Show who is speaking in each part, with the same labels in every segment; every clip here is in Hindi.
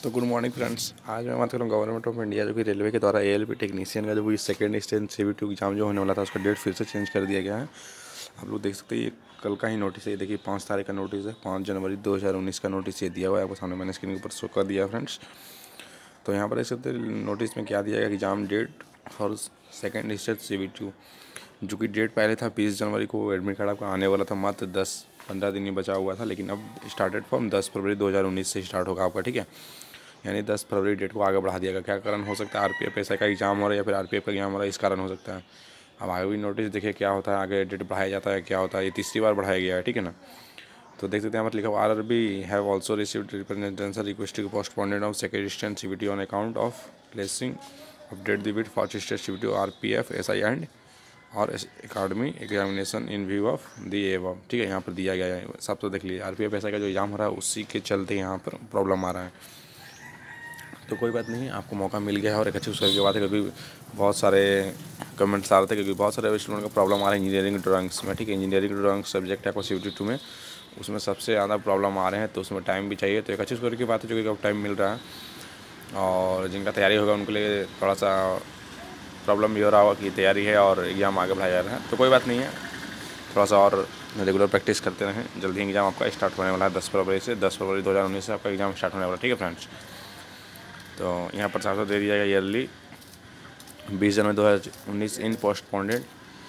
Speaker 1: तो गुड मॉर्निंग फ्रेंड्स। आज मैं बात करूँ गवर्नमेंट ऑफ इंडिया जो कि रेलवे के द्वारा एएलपी टेक्नीशियन का जो सेकंड स्टेज CBT एग्जाम जो होने वाला था उसका डेट फिर से चेंज कर दिया गया है। आप लोग देख सकते हैं ये कल का ही नोटिस है। ये देखिए 5 तारीख का नोटिस है, 5 जनवरी 2019 का नोटिस ये दिया हुआ है। आपको सामने मैंने स्क्रीन के ऊपर शो कर दिया है फ्रेंड्स। तो यहाँ पर देख सकते हैं नोटिस में क्या दिया गया, exam date for second stage CBT जो कि डेट पहले था 20 जनवरी को एडमिट कार्ड आपका आने वाला था, मात्र 10-15 दिन ही बचा हुआ था, लेकिन अब स्टार्टेड फ्रॉम 10 फरवरी 2019 से स्टार्ट होगा आपका, ठीक है। यानी 10 फरवरी डेट को आगे बढ़ा दिया गया। क्या कारण हो सकता है? RPF ऐसा का एग्जाम हो रहा है या फिर RPF का एग्जाम हो रहा है, इस कारण हो सकता है। अब आगे भी नोटिस देखिए क्या होता है, आगे डेट बढ़ाया जाता है क्या होता है। ये तीसरी बार बढ़ाया गया है, ठीक है ना। तो देख सकते हैं यहाँ पर लिखा हुआ RRB have also received representation requesting postponed of second stage CBT on account of placing update the bit first stage CBT RPF SI and और academy examination in view of the एवब, ठीक है। यहाँ पर दिया गया है सब। तो देख लीजिए RPF SI का जो एग्जाम हो रहा है उसी के चलते यहाँ पर प्रॉब्लम आ रहा है। तो कोई बात नहीं, आपको मौका मिल गया है। और एक अच्छी उसकी बात है क्योंकि बहुत सारे कमेंट्स आ रहे थे, क्योंकि बहुत सारे स्टूडेंट का प्रॉब्लम आ रहा है इंजीनियरिंग ड्राइंग्स में, ठीक है। इंजीनियरिंग ड्राइंग सब्जेक्ट है आपको CBT 2 में, उसमें सबसे ज़्यादा प्रॉब्लम आ रहे हैं। तो उसमें टाइम भी चाहिए। तो एक अच्छी उसकी बात है जो कि अब टाइम मिल रहा है और जिनका तैयारी होगा उनके लिए थोड़ा सा प्रॉब्लम भी हो रहा होगा कि तैयारी है और एग्ज़ाम आगे बढ़ाया जा रहा है। तो कोई बात नहीं है, थोड़ा सा और रेगुलर प्रैक्टिस करते रहें। जल्दी एग्ज़ाम आपका स्टार्ट होने वाला है 10 फरवरी से। 10 फरवरी 2019 से आपका एग्ज़ाम स्टार्ट होने वाला है, ठीक है फ्रेंड्स। तो यहाँ पर साफ दे दिया गया early 20 January 2019 in postponed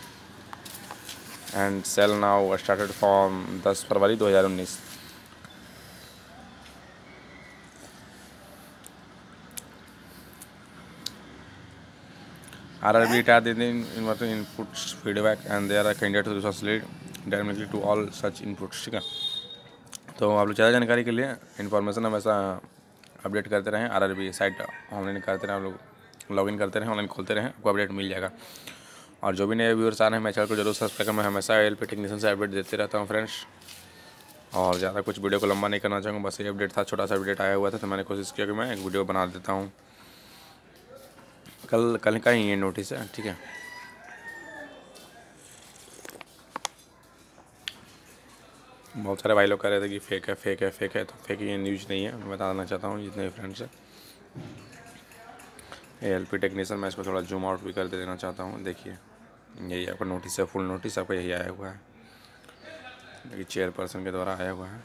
Speaker 1: and shall now started from 10 February 2019। RRB retired the inputs feedback and there are candidates to translate directly to all such inputs, ठीक है। तो आप लोग ज़्यादा जानकारी के लिए इन्फॉर्मेशन हमेशा अपडेट करते रहें। RRB साइट ऑनलाइन करते रहें, आप लोग लॉगिन करते रहें, ऑनलाइन खोलते रहें, आपको अपडेट मिल जाएगा। और जो भी नए व्यूअर्स आ रहे हैं मैं चैनल को जरूर सब्सक्राइब करें। मैं हमेशा एएलपी टेक्नीशियन से अपडेट देते रहता हूँ फ्रेंड्स। और ज़्यादा कुछ वीडियो को लंबा नहीं करना चाहूँगा, बस ये अपडेट था, छोटा सा अपडेट आया हुआ था, तो मैंने कोशिश किया कि मैं एक वीडियो बना देता हूँ। कल का ही ये नोटिस है, ठीक है। बहुत सारे भाई लोग कह रहे थे कि फेक है फेक है फेक है, तो फेक ये न्यूज़ नहीं है। मैं बताना चाहता हूँ जितने भी फ्रेंड्स हैं एएलपी टेक्नीशियन, मैं इसको थोड़ा जूम आउट भी कर देना चाहता हूँ। देखिए यही आपका नोटिस है, फुल नोटिस आपका यही आया हुआ है, देखिए चेयरपर्सन के द्वारा आया हुआ है।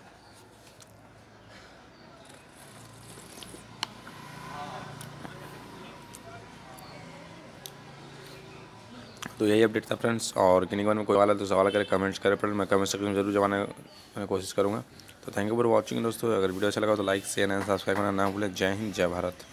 Speaker 1: तो यही अपडेट था फ्रेंड्स। और किन्हीं में कोई वाला तो सवाल करें, कमेंट्स करें, पर मैं कमेंट सेक्शन में जरूर जवाने की कोशिश करूँगा। तो थैंक यू फॉर वॉचिंग दोस्तों। अगर वीडियो अच्छा लगा तो लाइक शेयर एंड सब्सक्राइब करना ना भूलें। जय हिंद, जय भारत।